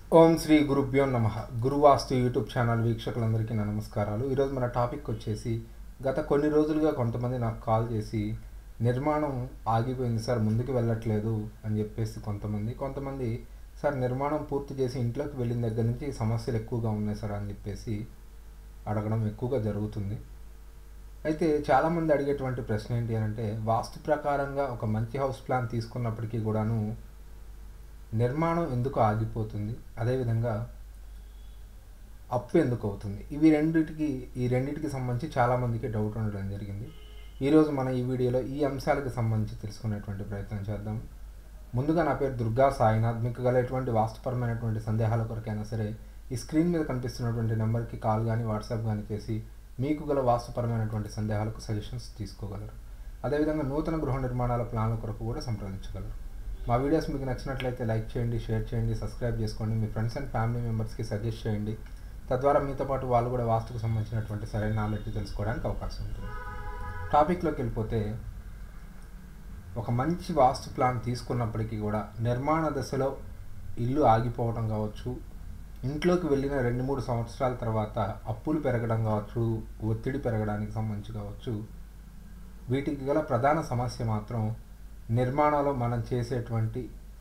ఓం శ్రీ గురుభ్యో నమః. గురువాస్తు YouTube channel వీక్షకులందరికీ నా నమస్కారాలు. ఈరోజు మన టాపిక్ వచ్చేసి, గత కొన్ని రోజులుగా కొంతమంది నాకు కాల్ చేసి నిర్మాణం ఆగిపోయింది సార్, ముందుకు వెళ్ళట్లేదు అని చెప్పేసి కొంతమంది సార్ నిర్మాణం పూర్తి చేసి ఇంట్లోకి వెళ్ళిన దగ్గర నుంచి సమస్యలు ఎక్కువగా ఉన్నాయి సార్ అని చెప్పేసి అడగడం ఎక్కువగా జరుగుతుంది. అయితే చాలామంది అడిగేటువంటి ప్రశ్న ఏంటి అని అంటే, వాస్తు ప్రకారంగా ఒక మంచి హౌస్ ప్లాన్ తీసుకున్నప్పటికీ కూడాను నిర్మాణం ఎందుకు ఆగిపోతుంది, అదేవిధంగా అప్పు ఎందుకు అవుతుంది, ఈ రెండింటికి సంబంధించి చాలామందికి డౌట్ ఉండడం జరిగింది. ఈరోజు మన ఈ వీడియోలో ఈ అంశాలకు సంబంధించి తెలుసుకునేటువంటి ప్రయత్నం చేద్దాం. ముందుగా నా పేరు దుర్గా సాయినాథ్. మీకు గల ఎటువంటి వాస్తుపరమైనటువంటి సందేహాల కొరకైనా సరే ఈ స్క్రీన్ మీద కనిపిస్తున్నటువంటి నెంబర్కి కాల్ కానీ వాట్సాప్ కానీ చేసి మీకు గల వాస్తుపరమైనటువంటి సందేహాలకు సజెషన్స్ తీసుకోగలరు. అదేవిధంగా నూతన గృహ నిర్మాణాల ప్లాన్ల కొరకు కూడా సంప్రదించగలరు. మా వీడియోస్ మీకు నచ్చినట్లయితే లైక్ చేయండి, షేర్ చేయండి, సబ్స్క్రైబ్ చేసుకోండి, మీ ఫ్రెండ్స్ అండ్ ఫ్యామిలీ మెంబర్స్కి సజెస్ట్ చేయండి. తద్వారా మీతో పాటు వాళ్ళు కూడా వాస్తుకు సంబంధించినటువంటి సరైన నాలెడ్జ్ తెలుసుకోవడానికి అవకాశం ఉంటుంది. టాపిక్లోకి వెళ్ళిపోతే, ఒక మంచి వాస్తు ప్లాన్ తీసుకున్నప్పటికీ కూడా నిర్మాణ దశలో ఇల్లు ఆగిపోవడం కావచ్చు, ఇంట్లోకి వెళ్ళిన 2-3 సంవత్సరాల తర్వాత అప్పులు పెరగడం కావచ్చు, ఒత్తిడి పెరగడానికి సంబంధించి కావచ్చు, వీటికి గల ప్రధాన సమస్య మాత్రం నిర్మాణంలో మనం చేసేటువంటి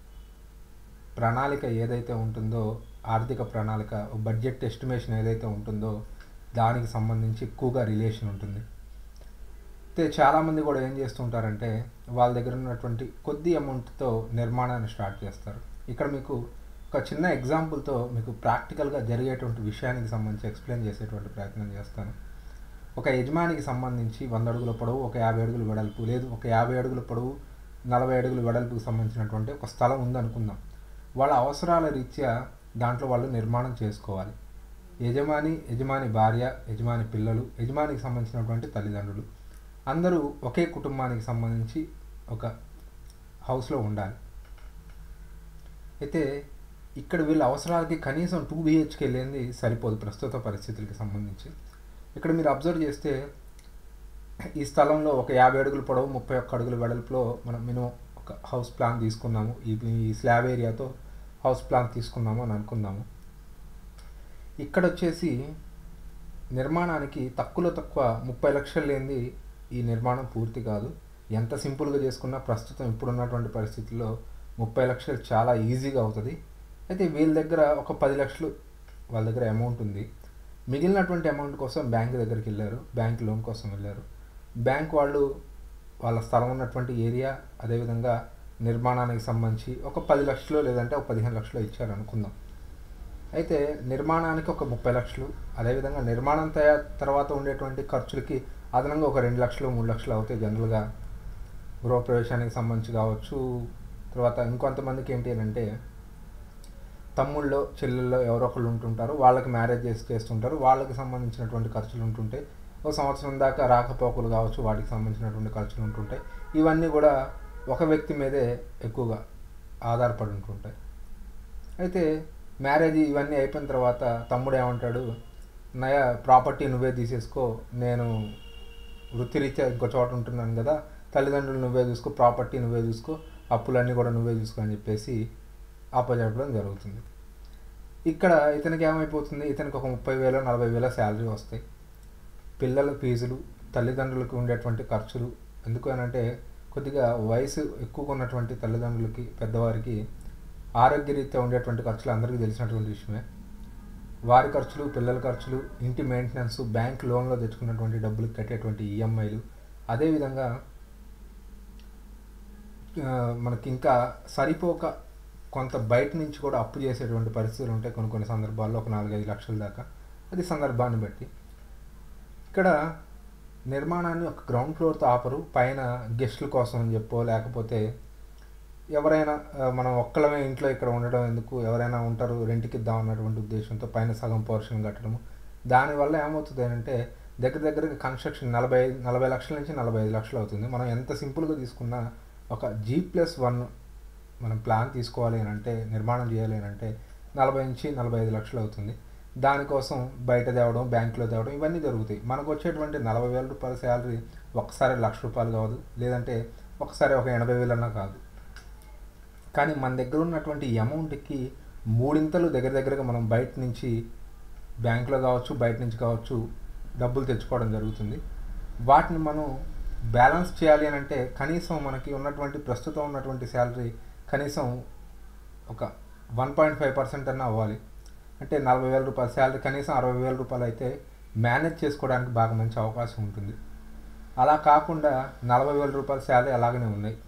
ప్రణాళిక ఏదైతే ఉంటుందో, ఆర్థిక ప్రణాళిక, బడ్జెట్ ఎస్టిమేషన్ ఏదైతే ఉంటుందో దానికి సంబంధించి ఎక్కువగా రిలేషన్ ఉంటుంది. అయితే చాలామంది కూడా ఏం చేస్తుంటారంటే, వాళ్ళ దగ్గర ఉన్నటువంటి కొద్ది అమౌంట్తో నిర్మాణాన్ని స్టార్ట్ చేస్తారు. ఇక్కడ మీకు ఒక చిన్న ఎగ్జాంపుల్తో మీకు ప్రాక్టికల్గా జరిగేటువంటి విషయానికి సంబంధించి ఎక్స్ప్లెయిన్ చేసేటువంటి ప్రయత్నం చేస్తాను. ఒక యజమానికి సంబంధించి 100 అడుగుల పొడవు, ఒక 50 అడుగుల వెడల్పు, లేదు ఒక 50 అడుగుల పొడవు 40 అడుగుల వెడల్పుకు సంబంధించినటువంటి ఒక స్థలం ఉందనుకుందాం. వాళ్ళ అవసరాల రీత్యా దాంట్లో వాళ్ళు నిర్మాణం చేసుకోవాలి. యజమాని భార్య, యజమాని పిల్లలు, యజమానికి సంబంధించినటువంటి తల్లిదండ్రులు అందరూ ఒకే కుటుంబానికి సంబంధించి ఒక హౌస్లో ఉండాలి. అయితే ఇక్కడ వీళ్ళ అవసరాలకి కనీసం 2 BHK వెళ్ళింది సరిపోదు ప్రస్తుత పరిస్థితులకి సంబంధించి. ఇక్కడ మీరు అబ్జర్వ్ చేస్తే, ఈ స్థలంలో ఒక 50 అడుగుల పొడవు 31 అడుగుల వెడల్పులో మనం మినిమం ఒక హౌస్ ప్లాన్ తీసుకున్నాము. ఈ స్లాబ్ ఏరియాతో హౌస్ ప్లాన్ తీసుకున్నాము అని అనుకుందాము. ఇక్కడ వచ్చేసి నిర్మాణానికి తక్కువ 30 లక్షలు లేనిది ఈ నిర్మాణం పూర్తి కాదు. ఎంత సింపుల్గా చేసుకున్నా ప్రస్తుతం ఇప్పుడున్నటువంటి పరిస్థితుల్లో 30 లక్షలు చాలా ఈజీగా అవుతుంది. అయితే వీళ్ళ దగ్గర ఒక 10 లక్షలు వాళ్ళ దగ్గర అమౌంట్ ఉంది. మిగిలినటువంటి అమౌంట్ కోసం బ్యాంక్ దగ్గరికి వెళ్ళారు, బ్యాంక్ లోన్ కోసం వెళ్ళారు. బ్యాంక్ వాళ్ళు వాళ్ళ స్థలం ఉన్నటువంటి ఏరియా, అదేవిధంగా నిర్మాణానికి సంబంధించి ఒక 10 లక్షలు లేదంటే ఒక 15 లక్షలు ఇచ్చారు అనుకుందాం. అయితే నిర్మాణానికి ఒక 30 లక్షలు, అదేవిధంగా నిర్మాణం తర్వాత ఉండేటువంటి ఖర్చులకి అదనంగా ఒక 2 లక్షలు 3 లక్షలు అవుతాయి జనరల్గా. గృహప్రవేశానికి సంబంధించి కావచ్చు, తర్వాత ఇంకొంతమందికి ఏంటి అని అంటే, తమ్ముళ్ళు చెల్లెల్లో ఎవరో ఒకళ్ళు ఉంటుంటారు, వాళ్ళకి మ్యారేజ్ చేస్తుంటారు, వాళ్ళకి సంబంధించినటువంటి ఖర్చులు ఉంటుంటాయి. ఒక సంవత్సరం దాకా రాకపోకలు కావచ్చు, వాటికి సంబంధించినటువంటి ఖర్చులు ఉంటుంటాయి. ఇవన్నీ కూడా ఒక వ్యక్తి మీదే ఎక్కువగా ఆధారపడి ఉంటుంటాయి. అయితే మ్యారేజ్ ఇవన్నీ అయిపోయిన తర్వాత తమ్ముడు ఏమంటాడు, నయ ప్రాపర్టీ నువ్వే తీసేసుకో, నేను వృత్తిరీత్యా ఇంకో చోట ఉంటున్నాను కదా, తల్లిదండ్రులు నువ్వే చూసుకో, ప్రాపర్టీ నువ్వే చూసుకో, అప్పులన్నీ కూడా నువ్వే చూసుకో అని చెప్పేసి ఆపజెప్పడం జరుగుతుంది. ఇక్కడ ఇతనికి ఏమైపోతుంది, ఇతనికి ఒక 30,000 40,000 శాలరీ వస్తాయి. పిల్లల ఫీజులు, తల్లిదండ్రులకు ఉండేటువంటి ఖర్చులు, ఎందుకు అనంటే కొద్దిగా వయసు ఎక్కువగా ఉన్నటువంటి తల్లిదండ్రులకి, పెద్దవారికి ఆరోగ్యరీత్యా ఉండేటువంటి ఖర్చులు అందరికీ తెలిసినటువంటి విషయమే. వారి ఖర్చులు, పిల్లల ఖర్చులు, ఇంటి మెయింటెనెన్స్, బ్యాంక్ లోన్లో తెచ్చుకున్నటువంటి డబ్బులు కట్టేటువంటి ఈఎంఐలు, అదేవిధంగా మనకి ఇంకా సరిపోక కొంత బయట నుంచి కూడా అప్పు చేసేటువంటి పరిస్థితులు ఉంటాయి కొన్ని సందర్భాల్లో, ఒక 4-5 లక్షల దాకా. అది సందర్భాన్ని బట్టి. ఇక్కడ నిర్మాణాన్ని ఒక గ్రౌండ్ ఫ్లోర్తో ఆపరు, పైన గెస్టుల కోసం అని చెప్పో, లేకపోతే ఎవరైనా మనం ఒక్కళ్ళమే ఇంట్లో ఇక్కడ ఉండడం ఎందుకు, ఎవరైనా ఉంటారు రెంట్కి ఇద్దాం అన్నటువంటి ఉద్దేశంతో పైన సగం పోర్షన్ కట్టడము. దానివల్ల ఏమవుతుంది అంటే, దగ్గరగా కన్స్ట్రక్షన్ 40 లక్షల నుంచి 45 లక్షలు అవుతుంది. మనం ఎంత సింపుల్గా తీసుకున్నా ఒక G+1 మనం ప్లాన్ తీసుకోవాలి అని అంటే, నిర్మాణం చేయాలి అని అంటే 40 నుంచి 45 లక్షలు అవుతుంది. దానికోసం బయట తేవడం, బ్యాంకులో తేవడం, ఇవన్నీ జరుగుతాయి. మనకు వచ్చేటువంటి 40,000 రూపాయల శాలరీ ఒకసారి ₹1,00,000 కాదు, లేదంటే ఒకసారి ఒక 80,000 అన్నా కాదు. కానీ మన దగ్గర ఉన్నటువంటి ఈ అమౌంట్కి మూడింతలు దగ్గర దగ్గరగా మనం బయట నుంచి బ్యాంకులో కావచ్చు, బయట నుంచి కావచ్చు డబ్బులు తెచ్చుకోవడం జరుగుతుంది. వాటిని మనం బ్యాలెన్స్ చేయాలి అని అంటే కనీసం మనకి ఉన్నటువంటి ప్రస్తుతం ఉన్నటువంటి శాలరీ కనీసం ఒక 1.5% అన్న అవ్వాలి. అంటే 40,000 రూపాయల శాలరీ కనీసం 60,000 రూపాయలు అయితే మేనేజ్ చేసుకోవడానికి బాగా మంచి అవకాశం ఉంటుంది. అలా కాకుండా 40,000 రూపాయల శాలరీ అలాగనే ఉన్నాయి.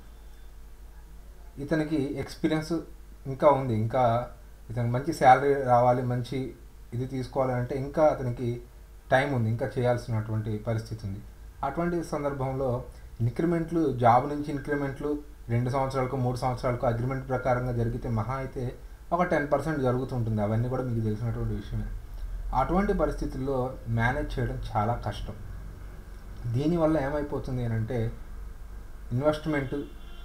ఇతనికి ఎక్స్పీరియన్స్ ఇంకా ఉంది, ఇంకా ఇతనికి మంచి శాలరీ రావాలి, మంచి ఇది తీసుకోవాలి అంటే ఇంకా అతనికి టైం ఉంది, ఇంకా చేయాల్సినటువంటి పరిస్థితి ఉంది. అటువంటి సందర్భంలో ఇంక్రిమెంట్లు, జాబ్ నుంచి ఇంక్రిమెంట్లు 2 సంవత్సరాలకు 3 సంవత్సరాలకు అగ్రిమెంట్ ప్రకారంగా జరిగితే మహా అయితే ఒక 10% జరుగుతుంటుంది. అవన్నీ కూడా మీకు తెలిసినటువంటి విషయమే. అటువంటి పరిస్థితుల్లో మేనేజ్ చేయడం చాలా కష్టం. దీనివల్ల ఏమైపోతుంది అని అంటే ఇన్వెస్ట్మెంటు,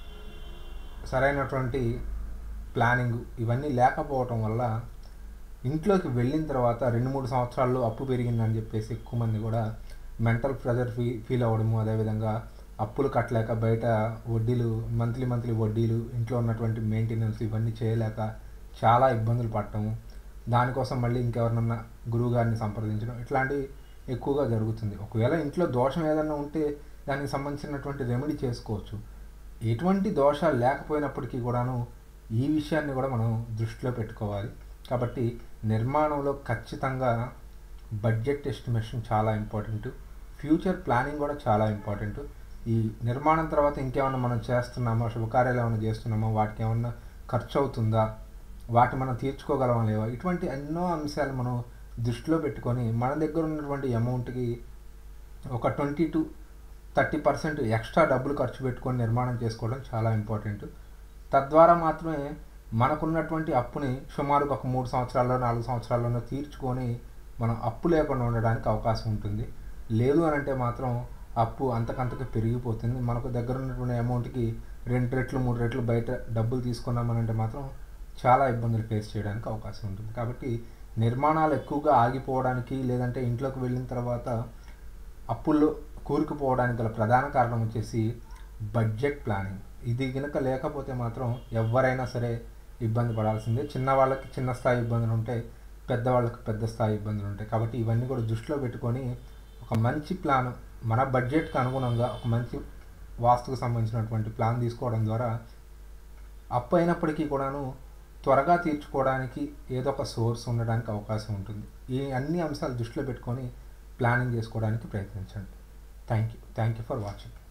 సరైనటువంటి ప్లానింగు ఇవన్నీ లేకపోవటం వల్ల ఇంట్లోకి వెళ్ళిన తర్వాత 2-3 సంవత్సరాల్లో అప్పు పెరిగిందని చెప్పేసి ఎక్కువ మంది కూడా మెంటల్ ప్రెజర్ ఫీల్ అవ్వడము, అదేవిధంగా అప్పులు కట్టలేక బయట వడ్డీలు, మంత్లీ వడ్డీలు, ఇంట్లో ఉన్నటువంటి మెయింటెనెన్స్ ఇవన్నీ చేయలేక చాలా ఇబ్బందులు పడటము, దానికోసం మళ్ళీ ఇంకెవరినన్నా గురువుగారిని సంప్రదించడం ఇట్లాంటివి ఎక్కువగా జరుగుతుంది. ఒకవేళ ఇంట్లో దోషం ఏదైనా ఉంటే దానికి సంబంధించినటువంటి రెమెడీ చేసుకోవచ్చు. ఎటువంటి దోషాలు లేకపోయినప్పటికీ కూడాను ఈ విషయాన్ని కూడా మనం దృష్టిలో పెట్టుకోవాలి. కాబట్టి నిర్మాణంలో ఖచ్చితంగా బడ్జెట్ ఎస్టిమేషన్ చాలా ఇంపార్టెంట్, ఫ్యూచర్ ప్లానింగ్ కూడా చాలా ఇంపార్టెంట్. ఈ నిర్మాణం తర్వాత ఇంకేమన్నా మనం చేస్తున్నామో, శుభకార్యాలు ఏమైనా చేస్తున్నామో, వాటికి ఏమన్నా ఖర్చు అవుతుందా, వాటిని మనం తీర్చుకోగలమా లేవా, ఇటువంటి ఎన్నో అంశాలు మనం దృష్టిలో పెట్టుకొని మన దగ్గర ఉన్నటువంటి అమౌంట్కి ఒక 20-30% ఎక్స్ట్రా డబ్బులు ఖర్చు పెట్టుకొని నిర్మాణం చేసుకోవడం చాలా ఇంపార్టెంట్. తద్వారా మాత్రమే మనకున్నటువంటి అప్పుని సుమారుగా ఒక 3 సంవత్సరాల్లో 4 సంవత్సరాల్లోనో తీర్చుకొని మనం అప్పు లేకుండా ఉండడానికి అవకాశం ఉంటుంది. లేదు అని అంటే మాత్రం అప్పు అంతకంతకు పెరిగిపోతుంది. మనకు దగ్గర ఉన్నటువంటి అమౌంట్కి 2 రెట్లు 3 రెట్లు బయట డబ్బులు తీసుకున్నామనంటే మాత్రం చాలా ఇబ్బందులు ఫేస్ చేయడానికి అవకాశం ఉంటుంది. కాబట్టి నిర్మాణాలు ఎక్కువగా ఆగిపోవడానికి, లేదంటే ఇంట్లోకి వెళ్ళిన తర్వాత అప్పుల్లో కూరుకుపోవడానికి గల ప్రధాన కారణం వచ్చేసి బడ్జెట్ ప్లానింగ్. ఇది కనుక లేకపోతే మాత్రం ఎవరైనా సరే ఇబ్బంది పడాల్సిందే. చిన్నవాళ్ళకి చిన్న స్థాయి ఇబ్బందులు ఉంటాయి, పెద్దవాళ్ళకి పెద్ద స్థాయి ఇబ్బందులు ఉంటాయి. కాబట్టి ఇవన్నీ కూడా దృష్టిలో పెట్టుకొని ఒక మంచి ప్లాన్, మన బడ్జెట్కి అనుగుణంగా ఒక మంచి వాస్తుకు సంబంధించినటువంటి ప్లాన్ తీసుకోవడం ద్వారా అప్పు అయినప్పటికీ కూడాను త్వరగా తీర్చుకోవడానికి ఏదో ఒక సోర్స్ ఉండడానికి అవకాశం ఉంటుంది. ఈ అన్ని అంశాలు దృష్టిలో పెట్టుకొని ప్లానింగ్ చేసుకోవడానికి ప్రయత్నించండి. Thank you for watching.